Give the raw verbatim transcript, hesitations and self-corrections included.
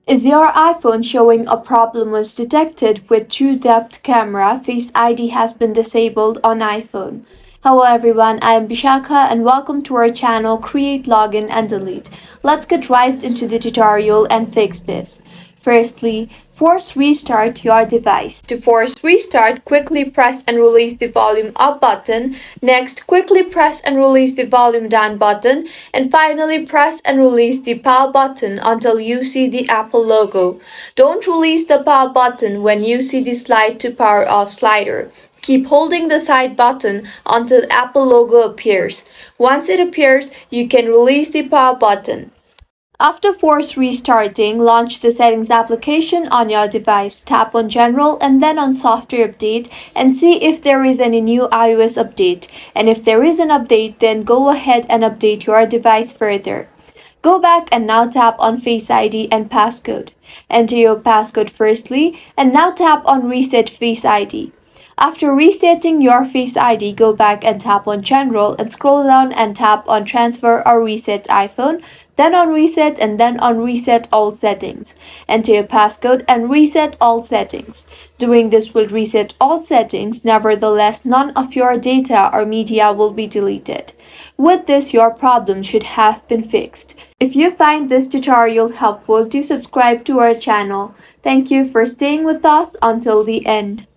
Is your iPhone showing a problem was detected with True Depth Camera? Face I D has been disabled on iPhone. Hello everyone, I am Bishakha and welcome to our channel Create, Login and Delete. Let's get right into the tutorial and fix this. Firstly, force restart your device. To force restart, quickly press and release the volume up button. Next, quickly press and release the volume down button. And finally, press and release the power button until you see the Apple logo. Don't release the power button when you see the slide to power off slider. Keep holding the side button until Apple logo appears. Once it appears, you can release the power button. After force restarting, launch the Settings application on your device. Tap on General and then on Software Update and see if there is any new iOS update. And if there is an update, then go ahead and update your device further. Go back and now tap on Face I D and passcode. Enter your passcode firstly and now tap on Reset Face I D. After resetting your Face I D, go back and tap on General and scroll down and tap on Transfer or Reset iPhone, then on Reset and then on Reset All Settings. Enter your passcode and reset all settings. Doing this will reset all settings, nevertheless none of your data or media will be deleted. With this, your problem should have been fixed. If you find this tutorial helpful, do subscribe to our channel. Thank you for staying with us until the end.